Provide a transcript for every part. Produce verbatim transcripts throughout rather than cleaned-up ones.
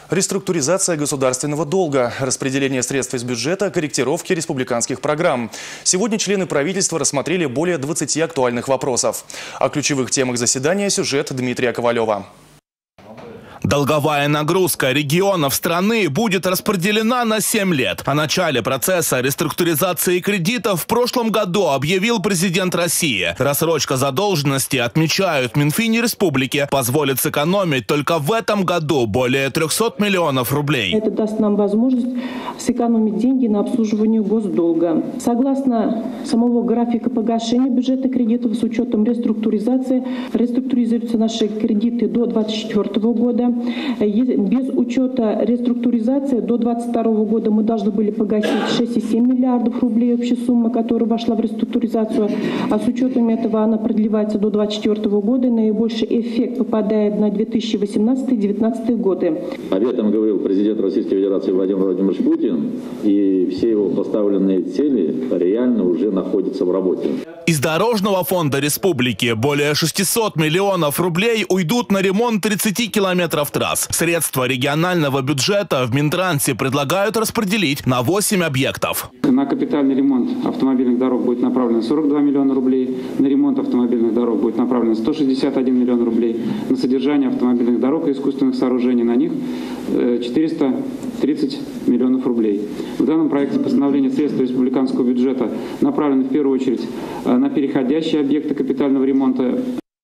Реструктуризация государственного долга, распределение средств из бюджета, корректировки республиканских программ. Сегодня члены правительства рассмотрели более двадцати актуальных вопросов. О ключевых темах заседания сюжет Дмитрия Ковалева. Долговая нагрузка регионов страны будет распределена на семь лет. О начале процесса реструктуризации кредитов в прошлом году объявил президент России. Рассрочка задолженности, отмечают в Минфине республики, позволит сэкономить только в этом году более трёхсот миллионов рублей. Это даст нам возможность сэкономить деньги на обслуживание госдолга. Согласно самого графика погашения бюджетных кредитов с учетом реструктуризации, реструктуризируются наши кредиты до две тысячи двадцать четвёртого года. Без учета реструктуризации до две тысячи двадцать второго года мы должны были погасить шесть целых семь десятых миллиардов рублей, общая сумма, которая вошла в реструктуризацию. А с учетом этого она продлевается до две тысячи двадцать четвёртого года. Наибольший эффект попадает на две тысячи восемнадцатый — две тысячи девятнадцатый годы. Об этом говорил президент Российской Федерации Владимир Владимирович Путин, и все его поставленные цели реально уже находятся в работе. Из Дорожного фонда республики более шестисот миллионов рублей уйдут на ремонт тридцати километров трасс. Средства регионального бюджета в Минтрансе предлагают распределить на восемь объектов. На капитальный ремонт автомобильных дорог будет направлено сорок два миллиона рублей, на ремонт автомобильных дорог будет направлено сто шестьдесят один миллион рублей, на содержание автомобильных дорог и искусственных сооружений на них четыреста тридцать миллионов рублей. В данном проекте постановления средств республиканского бюджета направлены в первую очередь на переходящие объекты капитального ремонта.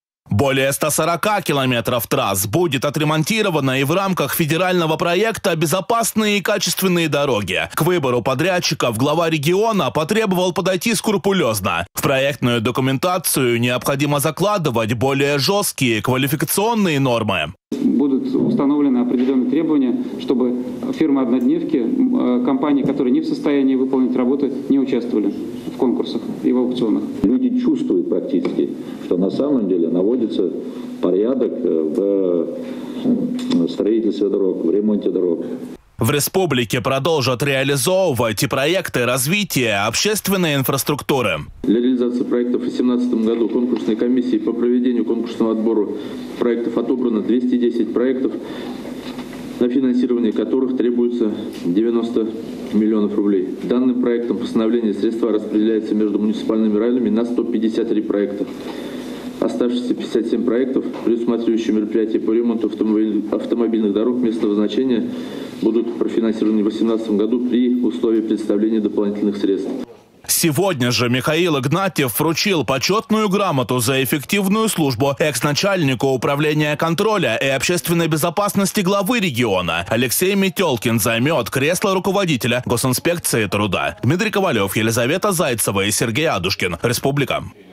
Более ста сорока километров трасс будет отремонтировано и в рамках федерального проекта «Безопасные и качественные дороги». К выбору подрядчиков глава региона потребовал подойти скрупулезно. В проектную документацию необходимо закладывать более жесткие квалификационные нормы. Будут установлены определенные требования, чтобы фирмы-однодневки, компании, которые не в состоянии выполнить работы, не участвовали в конкурсах и в аукционах. Люди чувствуют практически, что на самом деле наводится порядок в строительстве дорог, в ремонте дорог. В республике продолжат реализовывать и проекты развития общественной инфраструктуры. Для реализации проектов в две тысячи восемнадцатом году конкурсной комиссией по проведению конкурсного отбора проектов отобрано двести десять проектов, на финансирование которых требуется девяносто миллионов рублей. Данным проектом постановления средства распределяются между муниципальными районами на сто пятьдесят три проекта. Оставшиеся пятьдесят семь проектов, предусматривающие мероприятия по ремонту автомобильных дорог местного значения, будут профинансированы в две тысячи восемнадцатом году при условии представления дополнительных средств. Сегодня же Михаил Игнатьев вручил почетную грамоту за эффективную службу экс-начальнику управления контроля и общественной безопасности главы региона. Алексей Метелкин займет кресло руководителя Госинспекции труда. Дмитрий Ковалев, Елизавета Зайцева и Сергей Адушкин. Республика.